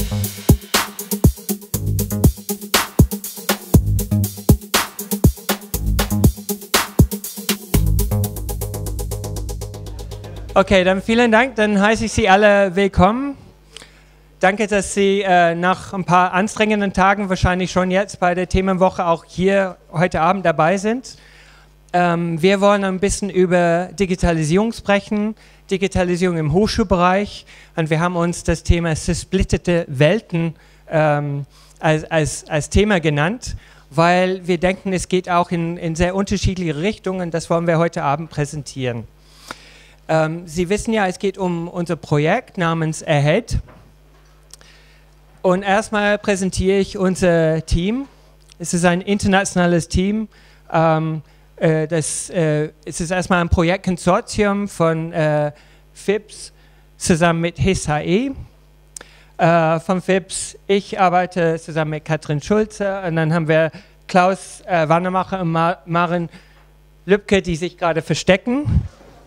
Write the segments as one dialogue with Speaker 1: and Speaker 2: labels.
Speaker 1: Okay, dann vielen Dank. Dann heiße ich Sie alle willkommen. Danke, dass Sie nach ein paar anstrengenden Tagen wahrscheinlich schon jetzt bei der Themenwoche auch hier heute Abend dabei sind. Wir wollen ein bisschen über Digitalisierung sprechen, Digitalisierung im Hochschulbereich. Und wir haben uns das Thema zersplitterte Welten als Thema genannt, weil wir denken, es geht auch in sehr unterschiedliche Richtungen. Das wollen wir heute Abend präsentieren. Sie wissen ja, es geht um unser Projekt namens AHEAD. Und erstmal präsentiere ich unser Team. Es ist ein internationales Team. Es ist erstmal ein Projektkonsortium von FIPS zusammen mit HISHE. Von FIPS, ich arbeite zusammen mit Katrin Schulze und dann haben wir Klaus Wannemacher und Maren Lübke, die sich gerade verstecken.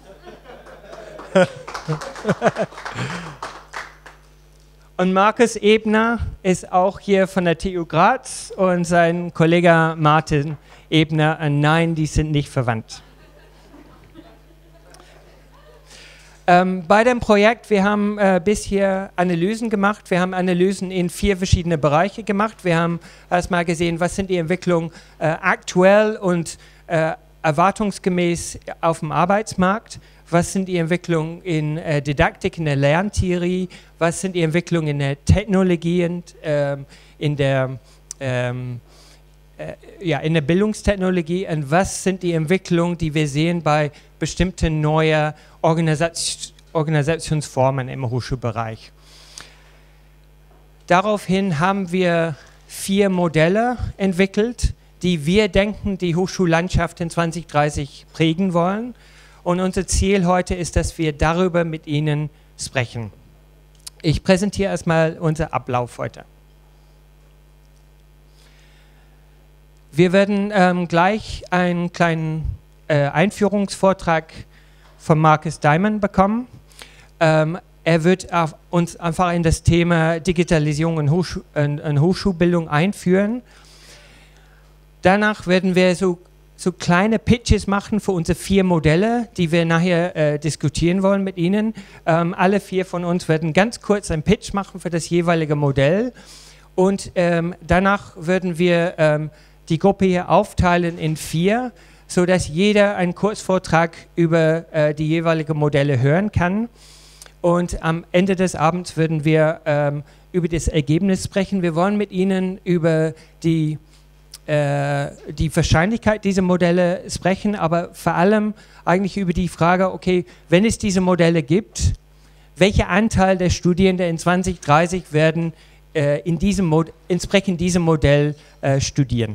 Speaker 1: Und Markus Ebner ist auch hier von der TU Graz und sein Kollege Martin Ebner. Nein, die sind nicht verwandt. Bei dem Projekt, wir haben bisher Analysen gemacht. Wir haben Analysen in 4 verschiedene Bereiche gemacht. Wir haben erstmal gesehen, was sind die Entwicklungen aktuell und erwartungsgemäß auf dem Arbeitsmarkt. Was sind die Entwicklungen in Didaktik, in der Lerntheorie? Was sind die Entwicklungen in der Technologie und in der Bildungstechnologie? Und was sind die Entwicklungen, die wir sehen bei bestimmten neuen Organisationsformen im Hochschulbereich? Daraufhin haben wir 4 Modelle entwickelt, die wir denken, die Hochschullandschaft in 2030 prägen wollen. Und unser Ziel heute ist, dass wir darüber mit Ihnen sprechen. Ich präsentiere erstmal unseren Ablauf heute. Wir werden gleich einen kleinen Einführungsvortrag von Marcus Diamond bekommen. Er wird uns einfach in das Thema Digitalisierung und Hochschulbildung einführen. Danach werden wir so kleine Pitches machen für unsere 4 Modelle, die wir nachher diskutieren wollen mit Ihnen. Alle 4 von uns werden ganz kurz einen Pitch machen für das jeweilige Modell. Und danach würden wir die Gruppe hier aufteilen in 4, sodass jeder einen Kurzvortrag über die jeweiligen Modelle hören kann. Und am Ende des Abends würden wir über das Ergebnis sprechen. Wir wollen mit Ihnen über die Wahrscheinlichkeit dieser Modelle sprechen, aber vor allem eigentlich über die Frage, okay, wenn es diese Modelle gibt, welcher Anteil der Studierenden in 2030 werden entsprechend diesem Modell studieren?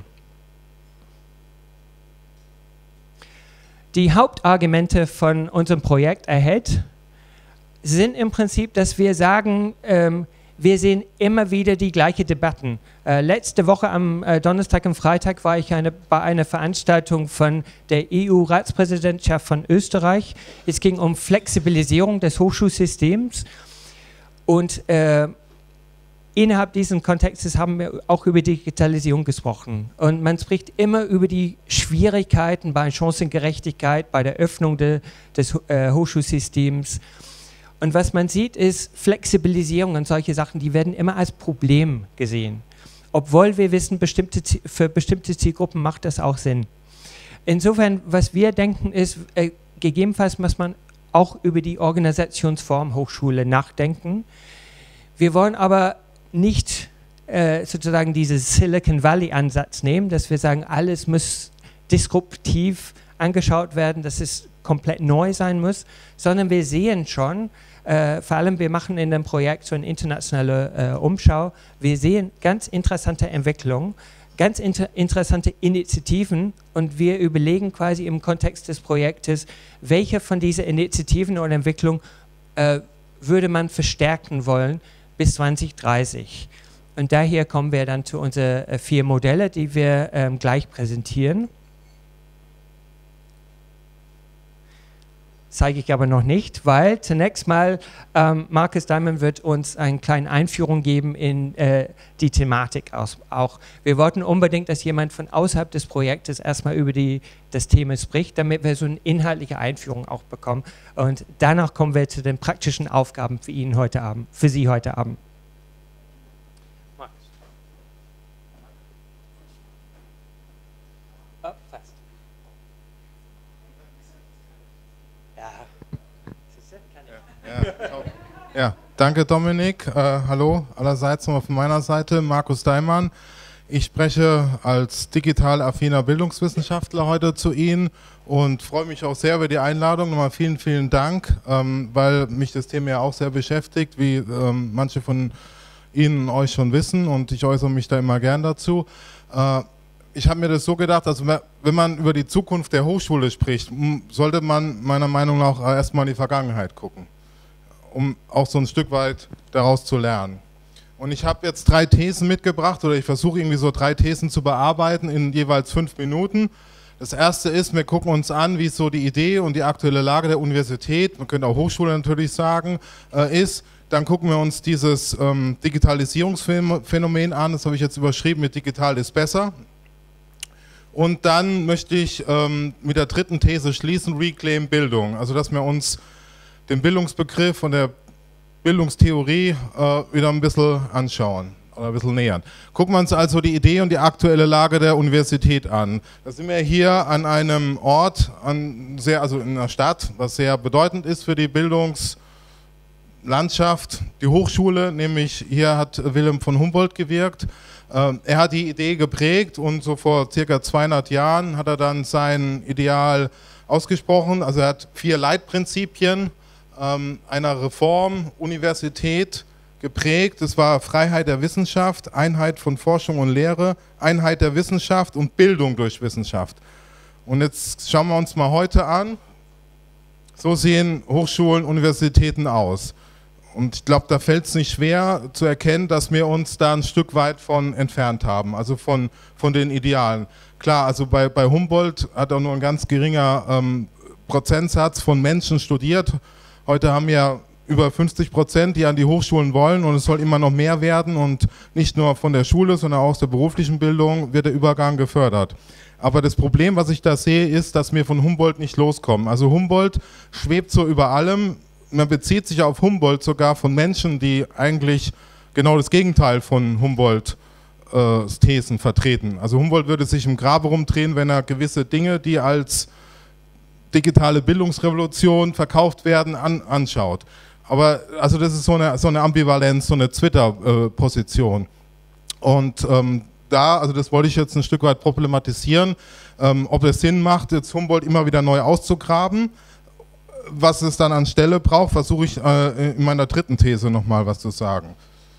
Speaker 1: Die Hauptargumente von unserem Projekt AHEAD sind im Prinzip, dass wir sagen, wir sehen immer wieder die gleichen Debatten. Letzte Woche am Donnerstag und Freitag war ich bei einer Veranstaltung von der EU-Ratspräsidentschaft von Österreich. Es ging um Flexibilisierung des Hochschulsystems und innerhalb dieses Kontextes haben wir auch über Digitalisierung gesprochen. Und man spricht immer über die Schwierigkeiten bei Chancengerechtigkeit, bei der Öffnung des Hochschulsystems. Und was man sieht, ist Flexibilisierung und solche Sachen, die werden immer als Problem gesehen. Obwohl wir wissen, für bestimmte Zielgruppen macht das auch Sinn. Insofern, was wir denken, ist, gegebenenfalls muss man auch über die Organisationsform Hochschule nachdenken. Wir wollen aber nicht sozusagen diesen Silicon Valley-Ansatz nehmen, dass wir sagen, alles muss disruptiv angeschaut werden, dass es komplett neu sein muss, sondern wir sehen schon, vor allem wir machen in dem Projekt so eine internationale Umschau, wir sehen ganz interessante Entwicklungen, ganz interessante Initiativen und wir überlegen quasi im Kontext des Projektes, welche von diesen Initiativen oder Entwicklungen würde man verstärken wollen bis 2030. Und daher kommen wir dann zu unseren 4 Modelle, die wir gleich präsentieren. zeige ich aber noch nicht, weil zunächst mal Markus Daimann wird uns eine kleine Einführung geben in die Thematik auch. Wir wollten unbedingt, dass jemand von außerhalb des Projektes erstmal über das Thema spricht, damit wir so eine inhaltliche Einführung auch bekommen. Und danach kommen wir zu den praktischen Aufgaben für Sie heute Abend.
Speaker 2: Ja, danke Dominik. Hallo allerseits nochmal von meiner Seite, Markus Daimann. Ich spreche als digital affiner Bildungswissenschaftler heute zu Ihnen und freue mich auch sehr über die Einladung. Nochmal vielen, vielen Dank, weil mich das Thema ja auch sehr beschäftigt, wie manche von Ihnen und euch schon wissen, und ich äußere mich da immer gern dazu. Ich habe mir das so gedacht, also wenn man über die Zukunft der Hochschule spricht, sollte man meiner Meinung nach erstmal in die Vergangenheit gucken, um auch so ein Stück weit daraus zu lernen. Und ich habe jetzt 3 Thesen mitgebracht, oder ich versuche irgendwie so 3 Thesen zu bearbeiten in jeweils 5 Minuten. Das erste ist, wir gucken uns an, wie so die Idee und die aktuelle Lage der Universität, man könnte auch Hochschule natürlich sagen, ist. Dann gucken wir uns dieses Digitalisierungsphänomen an, das habe ich jetzt überschrieben mit digital ist besser. Und dann möchte ich mit der dritten These schließen, Reclaim Bildung, also dass wir uns den Bildungsbegriff und der Bildungstheorie wieder ein bisschen anschauen oder ein bisschen nähern. Gucken wir uns also die Idee und die aktuelle Lage der Universität an. Da sind wir hier an einem Ort, also in einer Stadt, was sehr bedeutend ist für die Bildungslandschaft, die Hochschule, nämlich hier hat Wilhelm von Humboldt gewirkt. Er hat die Idee geprägt und so vor circa 200 Jahren hat er dann sein Ideal ausgesprochen. Also er hat 4 Leitprinzipien einer Reform-Universität geprägt. Das war Freiheit der Wissenschaft, Einheit von Forschung und Lehre, Einheit der Wissenschaft und Bildung durch Wissenschaft. Und jetzt schauen wir uns mal heute an. So sehen Hochschulen, Universitäten aus. Und ich glaube, da fällt es nicht schwer zu erkennen, dass wir uns da ein Stück weit von entfernt haben, also von den Idealen. Klar, also bei Humboldt hat auch nur ein ganz geringer Prozentsatz von Menschen studiert. Heute haben ja über 50%, die an die Hochschulen wollen, und es soll immer noch mehr werden, und nicht nur von der Schule, sondern auch aus der beruflichen Bildung wird der Übergang gefördert. Aber das Problem, was ich da sehe, ist, dass wir von Humboldt nicht loskommen. Also Humboldt schwebt so über allem. Man bezieht sich auf Humboldt sogar von Menschen, die eigentlich genau das Gegenteil von Humboldts Thesen vertreten. Also Humboldt würde sich im Grabe rumdrehen, wenn er gewisse Dinge, die als digitale Bildungsrevolution verkauft werden, anschaut. Aber also das ist so eine Ambivalenz, so eine Twitter-Position. Und also das wollte ich jetzt ein Stück weit problematisieren, ob es Sinn macht, jetzt Humboldt immer wieder neu auszugraben. Was es dann an Stelle braucht, versuche ich in meiner dritten These nochmal was zu sagen.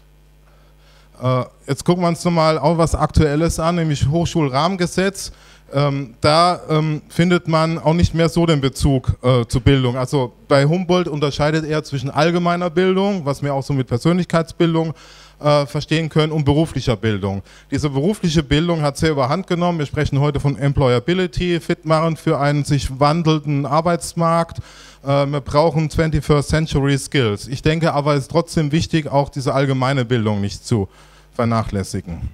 Speaker 2: Jetzt gucken wir uns nochmal auch was Aktuelles an, nämlich Hochschulrahmengesetz. Da findet man auch nicht mehr so den Bezug zu Bildung. Also bei Humboldt unterscheidet er zwischen allgemeiner Bildung, was wir auch so mit Persönlichkeitsbildung verstehen können, und beruflicher Bildung. Diese berufliche Bildung hat sehr überhand genommen. Wir sprechen heute von Employability, fit machen für einen sich wandelnden Arbeitsmarkt. Wir brauchen 21st Century Skills. Ich denke aber, es ist trotzdem wichtig, auch diese allgemeine Bildung nicht zu vernachlässigen.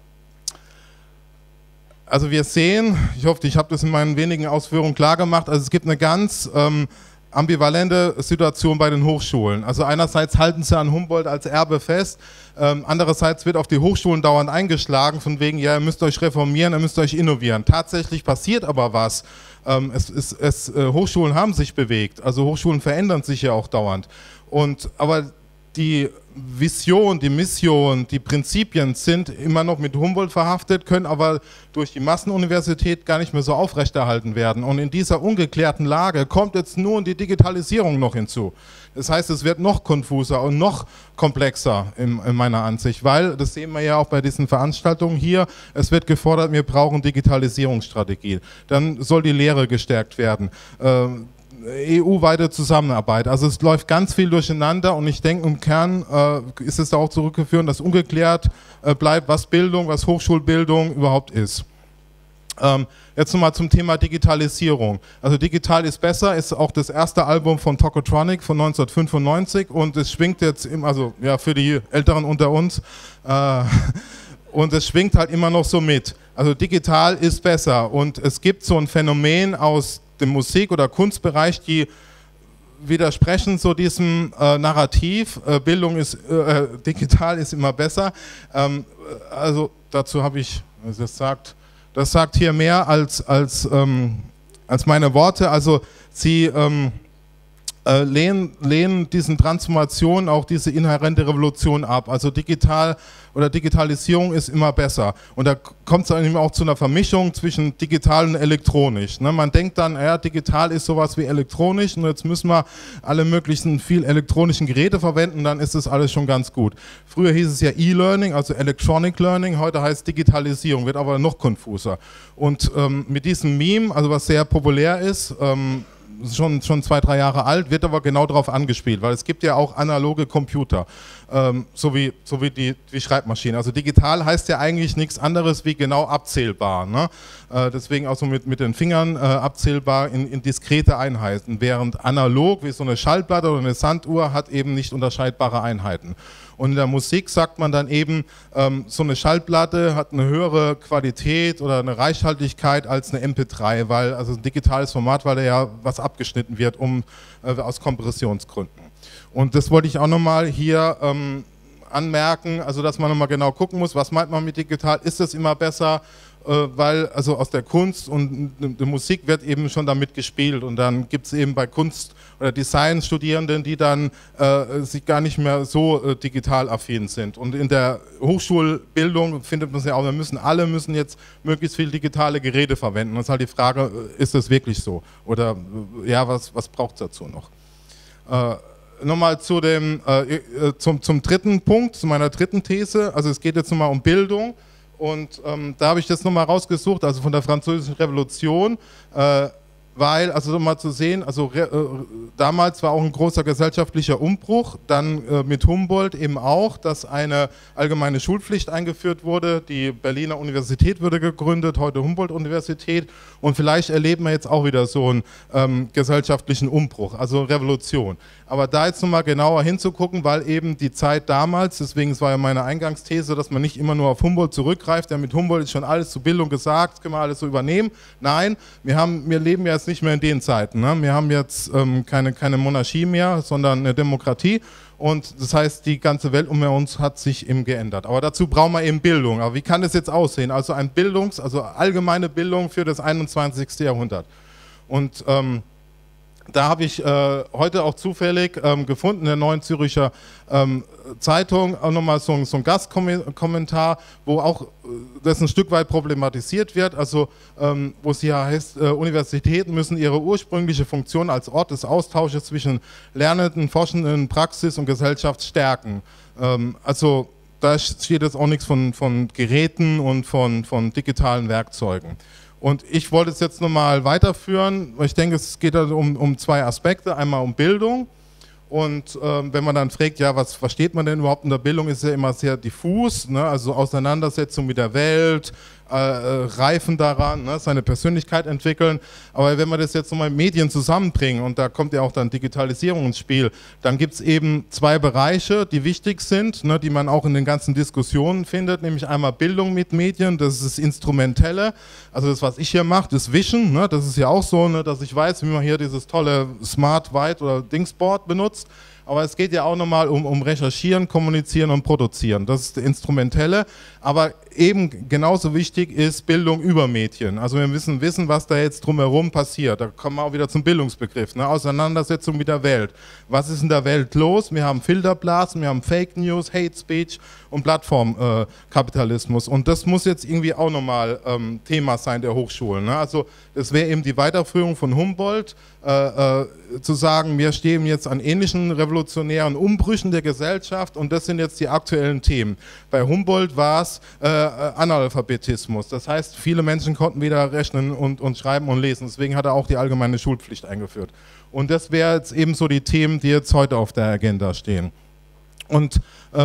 Speaker 2: Also wir sehen, ich hoffe, ich habe das in meinen wenigen Ausführungen klar gemacht, also es gibt eine ganz ambivalente Situation bei den Hochschulen. Also einerseits halten sie an Humboldt als Erbe fest, andererseits wird auf die Hochschulen dauernd eingeschlagen, von wegen, ja, ihr müsst euch reformieren, ihr müsst euch innovieren. Tatsächlich passiert aber was. Hochschulen haben sich bewegt, also Hochschulen verändern sich ja auch dauernd. Aber die Vision, die Mission, die Prinzipien sind immer noch mit Humboldt verhaftet, können aber durch die Massenuniversität gar nicht mehr so aufrechterhalten werden. Und in dieser ungeklärten Lage kommt jetzt nun die Digitalisierung noch hinzu. Das heißt, es wird noch konfuser und noch komplexer in meiner Ansicht, weil, das sehen wir ja auch bei diesen Veranstaltungen hier, es wird gefordert, wir brauchen Digitalisierungsstrategie. Dann soll die Lehre gestärkt werden. EU-weite Zusammenarbeit. Also es läuft ganz viel durcheinander, und ich denke, im Kern ist es darauf zurückzuführen, dass ungeklärt bleibt, was Bildung, was Hochschulbildung überhaupt ist. Jetzt nochmal zum Thema Digitalisierung. Also digital ist besser, ist auch das erste Album von Tokotronic von 1995 und es schwingt jetzt, also ja, für die Älteren unter uns, und es schwingt halt immer noch so mit. Also digital ist besser und es gibt so ein Phänomen aus dem Musik- oder Kunstbereich, die widersprechen so diesem Narrativ, Bildung ist, digital ist immer besser. Also dazu habe ich, also das sagt hier mehr als meine Worte. Also sie lehnen diesen Transformationen auch diese inhärente Revolution ab. Also digital oder Digitalisierung ist immer besser. Und da kommt es dann auch zu einer Vermischung zwischen digital und elektronisch. Ne? Man denkt dann, ja, digital ist sowas wie elektronisch und jetzt müssen wir alle möglichen viel elektronischen Geräte verwenden, dann ist das alles schon ganz gut. Früher hieß es ja E-Learning, also Electronic Learning, heute heißt Digitalisierung, wird aber noch konfuser. Und mit diesem Meme, also was sehr populär ist, schon 2-3 Jahre alt, wird aber genau darauf angespielt, weil es gibt ja auch analoge Computer, so wie die Schreibmaschine. Also digital heißt ja eigentlich nichts anderes wie genau abzählbar. Ne? Deswegen auch so mit den Fingern abzählbar in diskrete Einheiten, während analog wie so eine Schallplatte oder eine Sanduhr hat eben nicht unterscheidbare Einheiten. Und in der Musik sagt man dann eben, so eine Schallplatte hat eine höhere Qualität oder eine Reichhaltigkeit als eine MP3, weil, also ein digitales Format, weil da ja was abgeschnitten wird, aus Kompressionsgründen. Und das wollte ich auch nochmal hier anmerken, also dass man nochmal genau gucken muss, was meint man mit digital, ist das immer besser? Weil also aus der Kunst und der Musik wird eben schon damit gespielt und dann gibt es eben bei Kunst- oder Design-Studierenden, die dann sich gar nicht mehr so digital affin sind. Und in der Hochschulbildung findet man es ja auch, alle müssen jetzt möglichst viele digitale Geräte verwenden. Und es ist halt die Frage, ist das wirklich so? Oder ja, was braucht es dazu noch? Nochmal zum dritten Punkt, zu meiner dritten These. Also es geht jetzt nochmal um Bildung. Und da habe ich das nochmal rausgesucht, also von der Französischen Revolution, weil, also nochmal zu sehen, also damals war auch ein großer gesellschaftlicher Umbruch, dann mit Humboldt eben auch, dass eine allgemeine Schulpflicht eingeführt wurde, die Berliner Universität wurde gegründet, heute Humboldt-Universität und vielleicht erleben wir jetzt auch wieder so einen gesellschaftlichen Umbruch, also Revolution. Aber da jetzt nochmal genauer hinzugucken, weil eben die Zeit damals, deswegen es war ja meine Eingangsthese, dass man nicht immer nur auf Humboldt zurückgreift, ja mit Humboldt ist schon alles zur Bildung gesagt, können wir alles so übernehmen. Nein, wir leben ja jetzt nicht mehr in den Zeiten. Ne? Wir haben jetzt keine Monarchie mehr, sondern eine Demokratie. Und das heißt, die ganze Welt um uns hat sich eben geändert. Aber dazu brauchen wir eben Bildung. Aber wie kann das jetzt aussehen? Also also allgemeine Bildung für das 21. Jahrhundert. Und da habe ich heute auch zufällig gefunden, in der Neuen Zürcher Zeitung, auch nochmal so ein Gastkommentar, wo auch das ein Stück weit problematisiert wird, also wo es hier heißt, Universitäten müssen ihre ursprüngliche Funktion als Ort des Austausches zwischen Lernenden, Forschenden, Praxis und Gesellschaft stärken. Also da steht jetzt auch nichts von Geräten und von digitalen Werkzeugen. Und ich wollte es jetzt nochmal weiterführen, weil ich denke, es geht also um zwei Aspekte. Einmal um Bildung und wenn man dann fragt, ja, was versteht man denn überhaupt unter Bildung, ist ja immer sehr diffus, ne? Also Auseinandersetzung mit der Welt, reifen daran, ne? Seine Persönlichkeit entwickeln. Aber wenn wir das jetzt nochmal mit Medien zusammenbringen und da kommt ja auch dann Digitalisierung ins Spiel, dann gibt es eben zwei Bereiche, die wichtig sind, ne? Die man auch in den ganzen Diskussionen findet, nämlich einmal Bildung mit Medien, das ist das Instrumentelle, also das, was ich hier mache, das Wischen, ne? Das ist ja auch so, ne? Dass ich weiß, wie man hier dieses tolle Smart White oder Dingsboard benutzt. Aber es geht ja auch nochmal um Recherchieren, Kommunizieren und Produzieren. Das ist das Instrumentelle. Aber eben genauso wichtig ist Bildung über Medien. Also wir müssen wissen, was da jetzt drumherum passiert. Da kommen wir auch wieder zum Bildungsbegriff, ne? Auseinandersetzung mit der Welt. Was ist in der Welt los? Wir haben Filterblasen, wir haben Fake News, Hate Speech und Plattformkapitalismus. Und das muss jetzt irgendwie auch nochmal Thema sein der Hochschulen, ne? Also das wäre eben die Weiterführung von Humboldt, zu sagen, wir stehen jetzt an ähnlichen revolutionären Umbrüchen der Gesellschaft und das sind jetzt die aktuellen Themen. Bei Humboldt war es Analphabetismus, das heißt, viele Menschen konnten weder rechnen und schreiben und lesen, deswegen hat er auch die allgemeine Schulpflicht eingeführt. Und das wäre jetzt eben so die Themen, die jetzt heute auf der Agenda stehen. Und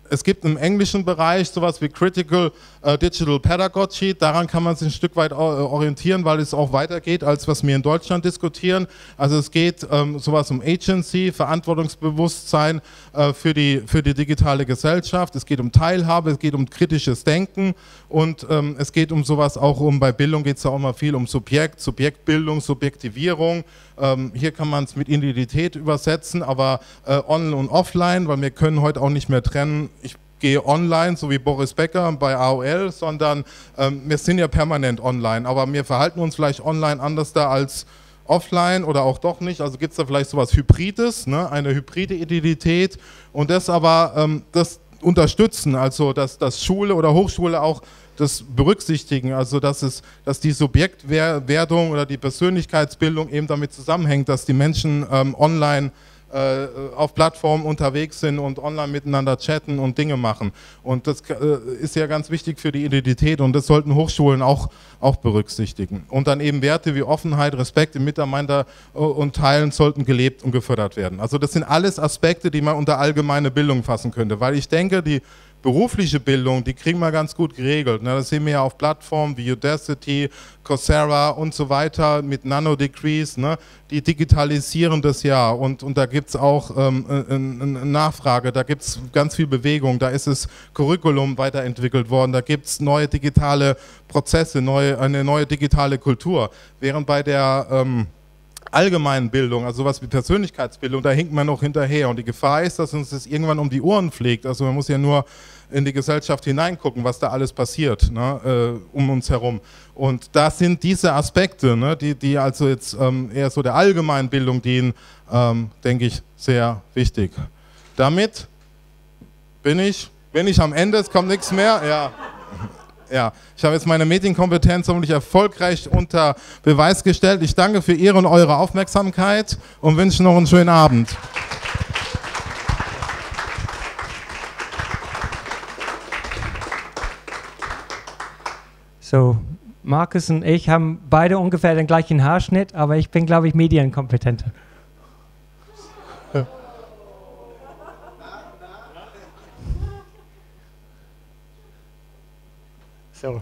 Speaker 2: es gibt im englischen Bereich sowas wie Critical Digital Pedagogy, daran kann man sich ein Stück weit orientieren, weil es auch weitergeht, als was wir in Deutschland diskutieren. Also es geht sowas um Agency, Verantwortungsbewusstsein für die digitale Gesellschaft, es geht um Teilhabe, es geht um kritisches Denken und es geht um sowas auch bei Bildung geht es ja auch immer viel um Subjektbildung, Subjektivierung. Hier kann man es mit Identität übersetzen, aber online und offline, weil wir können heute auch nicht mehr trennen, ich gehe online, so wie Boris Becker bei AOL, sondern wir sind ja permanent online, aber wir verhalten uns vielleicht online anders da als offline oder auch doch nicht, also gibt es da vielleicht sowas Hybrides, ne? Eine hybride Identität und das aber das unterstützen, also dass Schule oder Hochschule auch das berücksichtigen, also dass die Subjektwerdung oder die Persönlichkeitsbildung eben damit zusammenhängt, dass die Menschen online auf Plattformen unterwegs sind und online miteinander chatten und Dinge machen. Und das ist ja ganz wichtig für die Identität und das sollten Hochschulen auch berücksichtigen. Und dann eben Werte wie Offenheit, Respekt im Miteinander und Teilen sollten gelebt und gefördert werden. Also das sind alles Aspekte, die man unter allgemeine Bildung fassen könnte, weil ich denke, die berufliche Bildung, die kriegen wir ganz gut geregelt. Ne? Das sehen wir ja auf Plattformen wie Udacity, Coursera und so weiter mit Nano-Degrees, ne? Die digitalisieren das ja und da gibt es auch eine Nachfrage, da gibt es ganz viel Bewegung, da ist das Curriculum weiterentwickelt worden, da gibt es neue digitale Prozesse, eine neue digitale Kultur, während bei der allgemeinen Bildung, also sowas wie Persönlichkeitsbildung, da hinkt man noch hinterher und die Gefahr ist, dass uns das irgendwann um die Ohren fliegt, also man muss ja nur in die Gesellschaft hineingucken, was da alles passiert, ne, um uns herum und da sind diese Aspekte, ne, die also jetzt eher so der allgemeinen Bildung dienen, denke ich, sehr wichtig. Damit bin ich am Ende, es kommt nichts mehr, ja. Ja, ich habe jetzt meine Medienkompetenz hoffentlich erfolgreich unter Beweis gestellt. Ich danke für Ihre und eure Aufmerksamkeit und wünsche noch einen schönen Abend.
Speaker 1: So, Markus und ich haben beide ungefähr den gleichen Haarschnitt, aber ich bin, glaube ich, medienkompetenter. So.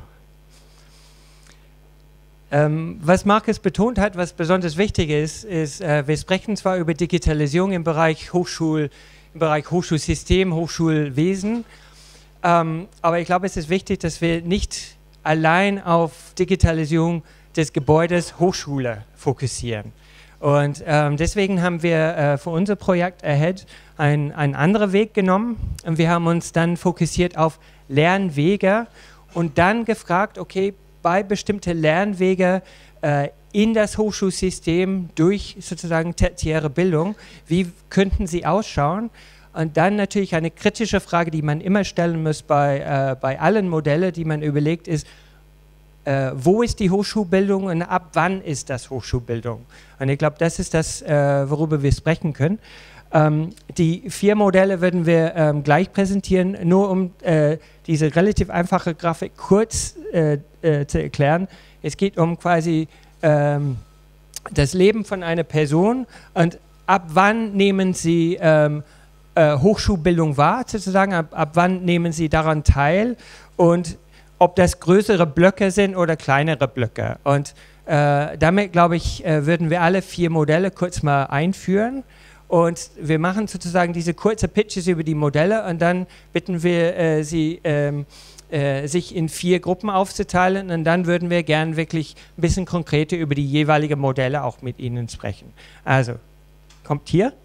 Speaker 1: Was Markus betont hat, was besonders wichtig ist, wir sprechen zwar über Digitalisierung im Bereich Hochschulsystem, Hochschulwesen, aber ich glaube, es ist wichtig, dass wir nicht allein auf Digitalisierung des Gebäudes Hochschule fokussieren. Und deswegen haben wir für unser Projekt AHEAD einen anderen Weg genommen und wir haben uns dann fokussiert auf Lernwege und dann gefragt, okay, bei bestimmten Lernwege in das Hochschulsystem durch sozusagen tertiäre Bildung, wie könnten sie ausschauen? Und dann natürlich eine kritische Frage, die man immer stellen muss bei allen Modellen, die man überlegt, ist, wo ist die Hochschulbildung und ab wann ist das Hochschulbildung? Und ich glaube, das ist das, worüber wir sprechen können. Die 4 Modelle werden wir gleich präsentieren, nur um diese relativ einfache Grafik kurz zu erklären. Es geht um quasi das Leben von einer Person und ab wann nehmen Sie Hochschulbildung wahr, sozusagen, ab wann nehmen Sie daran teil und ob das größere Blöcke sind oder kleinere Blöcke. Und damit, glaube ich, würden wir alle 4 Modelle kurz mal einführen. Und wir machen sozusagen diese kurzen Pitches über die Modelle und dann bitten wir Sie, sich in 4 Gruppen aufzuteilen und dann würden wir gern wirklich ein bisschen konkreter über die jeweiligen Modelle auch mit Ihnen sprechen. Also, kommt hier.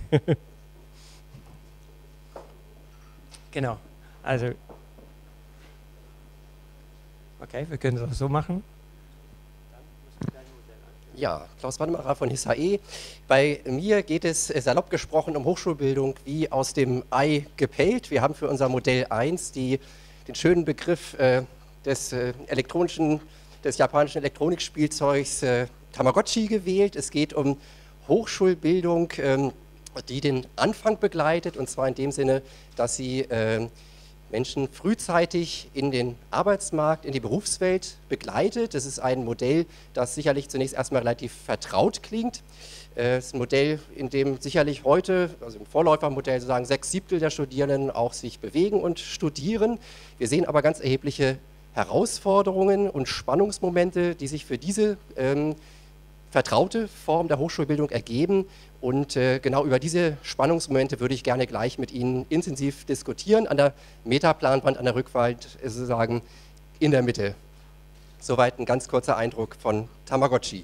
Speaker 1: Genau, also, okay, wir können es auch so machen.
Speaker 3: Ja, Klaus Wannemacher von HISAE. Bei mir geht es salopp gesprochen um Hochschulbildung wie aus dem Ei gepellt. Wir haben für unser Modell 1 den schönen Begriff des japanischen Elektronikspielzeugs Tamagotchi gewählt. Es geht um Hochschulbildung, die den Anfang begleitet, und zwar in dem Sinne, dass sie Menschen frühzeitig in den Arbeitsmarkt, in die Berufswelt begleitet. Das ist ein Modell, das sicherlich zunächst erstmal relativ vertraut klingt. Es ist ein Modell, in dem sicherlich heute, also im Vorläufermodell sozusagen 6/7 der Studierenden auch sich bewegen und studieren. Wir sehen aber ganz erhebliche Herausforderungen und Spannungsmomente, die sich für diese vertraute Form der Hochschulbildung ergeben. Und genau über diese Spannungsmomente würde ich gerne gleich mit Ihnen intensiv diskutieren. An der Metaplanwand, an der Rückwand sozusagen in der Mitte. Soweit ein ganz kurzer Eindruck von Tamagotchi.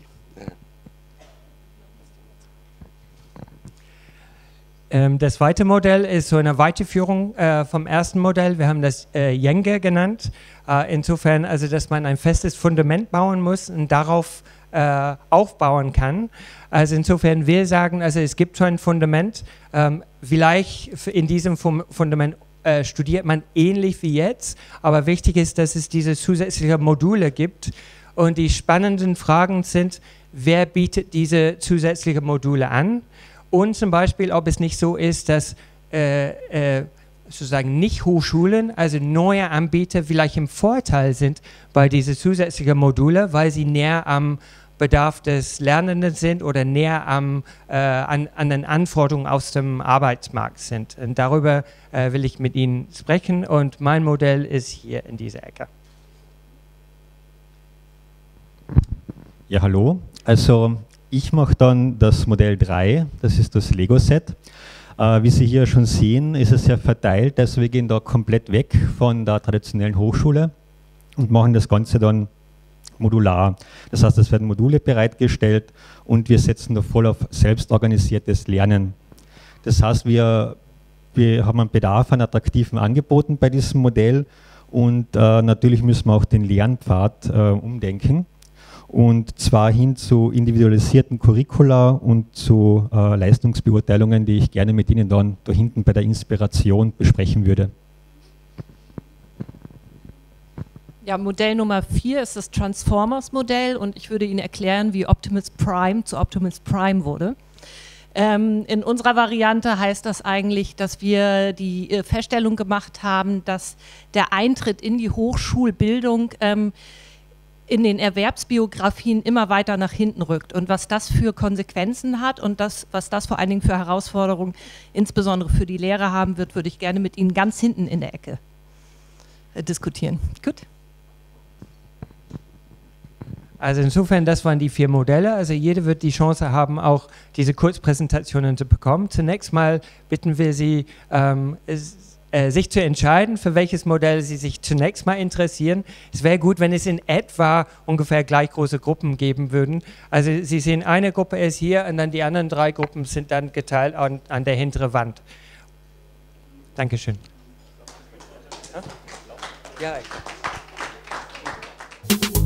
Speaker 1: Das zweite Modell ist so eine Weiterführung vom ersten Modell. Wir haben das Yenge genannt. Insofern, also dass man ein festes Fundament bauen muss und darauf aufbauen kann. Also insofern, wir sagen, also es gibt schon ein Fundament. Vielleicht in diesem Fundament studiert man ähnlich wie jetzt, aber wichtig ist, dass es diese zusätzlichen Module gibt. Und die spannenden Fragen sind, wer bietet diese zusätzlichen Module an? Und zum Beispiel, ob es nicht so ist, dass sozusagen Nicht-Hochschulen, also neue Anbieter, vielleicht im Vorteil sind bei diesen zusätzlichen Module, weil sie näher am Bedarf des Lernenden sind oder näher an den Anforderungen aus dem Arbeitsmarkt sind. Und darüber will ich mit Ihnen sprechen und mein Modell ist hier in dieser Ecke.
Speaker 4: Ja, hallo. Also ich mache dann das Modell 3, das ist das Lego-Set. Wie Sie hier schon sehen, ist es sehr verteilt, also wir gehen da komplett weg von der traditionellen Hochschule und machen das Ganze dann modular. Das heißt, es werden Module bereitgestellt und wir setzen da voll auf selbstorganisiertes Lernen. Das heißt, wir haben einen Bedarf an attraktiven Angeboten bei diesem Modell und natürlich müssen wir auch den Lernpfad umdenken. Und zwar hin zu individualisierten Curricula und zu Leistungsbeurteilungen, die ich gerne mit Ihnen dann da hinten bei der Inspiration besprechen würde.
Speaker 5: Ja, Modell Nummer 4 ist das Transformers-Modell und ich würde Ihnen erklären, wie Optimus Prime zu Optimus Prime wurde. In unserer Variante heißt das eigentlich, dass wir die Feststellung gemacht haben, dass der Eintritt in die Hochschulbildung in den Erwerbsbiografien immer weiter nach hinten rückt und was das für Konsequenzen hat und was das vor allen Dingen für Herausforderungen insbesondere für die Lehrer haben wird, würde ich gerne mit Ihnen ganz hinten in der Ecke diskutieren. Gut.
Speaker 1: Also insofern, das waren die 4 Modelle. Also jeder wird die Chance haben, auch diese Kurzpräsentationen zu bekommen. Zunächst mal bitten wir Sie, sich zu entscheiden, für welches Modell Sie sich zunächst mal interessieren. Es wäre gut, wenn es in etwa ungefähr gleich große Gruppen geben würden. Also Sie sehen, eine Gruppe ist hier und dann die anderen 3 Gruppen sind dann geteilt an der hinteren Wand. Dankeschön. Ja,